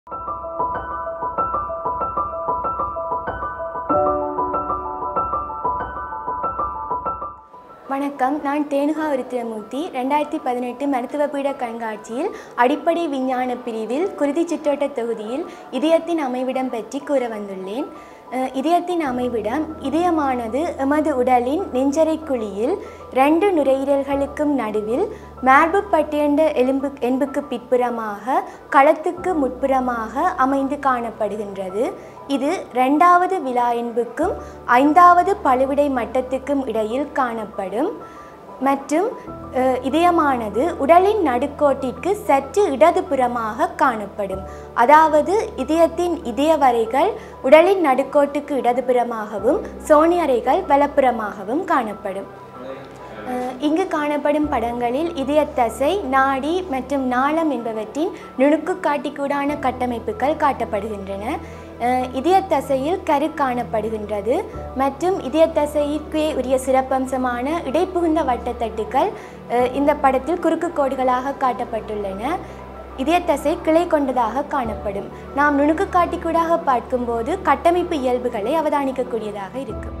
வணக்கம், நான் தேனுகா விருத்திரமூர்த்தி. 2018 மருத்துவ பீட கண்காட்சியில் அடிப்படை விஞ்ஞான பிரிவில் குருதி சிற்றோட்ட தொகுதியில் இதயத்தின் அமைவிடம் பற்றி கூற வந்துள்ளேன். இதயத்தின் அமைவிடம் இதயமானது எமது உடலின் நெஞ்சரை குழியில் 2 நுரையீரல்களுக்கும் நடுவில் மார்பு பட்டியண்ட எலும்புக்கு பிற்புறமாக களத்துக்கு முற்புறமாக அமைந்து காணப்படுகின்றது. இது 2வது விலா எலும்புக்கும் 5வது பழுவிடை மட்டத்துக்கும் இடையில் காணப்படும். மற்றும் இதயமானது உடலின் நடுக்கோட்டிற்கு சற்று இடதுபுறமாக காணப்படும். அதாவது இதயத்தின் இதயவரைகள் உடலின் நடுக்கோட்டுக்கு இடதுபுறமாகவும் சோனியறைகள் வலப்புறமாகவும் காணப்படும். இங்கு காணப்படும் படங்களில் இதயத்தசை, நாடி மற்றும் நாளம் என்பவற்றின் நுணுக்கு காட்டிக்கூடான கட்டமைப்புகள் காட்டப்படுகின்றன. இதயத்தசையில் கரு காணப்படுகின்றது மற்றும் இதயத்தசைக்கு உரிய சிறப்பம்சமான இடைப்புகுந்த வட்டத்தட்டுக்கள் இந்த படத்தில் குறுக்கு கோடுகளாக காட்டப்பட்டுள்ளன. இதயத்தசை கிளை கொண்டதாக காணப்படும். நாம் நுணுக்கு காட்டிக்கூடாக பார்க்கும்போது கட்டமைப்பு இயல்புகளை அவதானிக்கக்கூடியதாக இருக்கும்.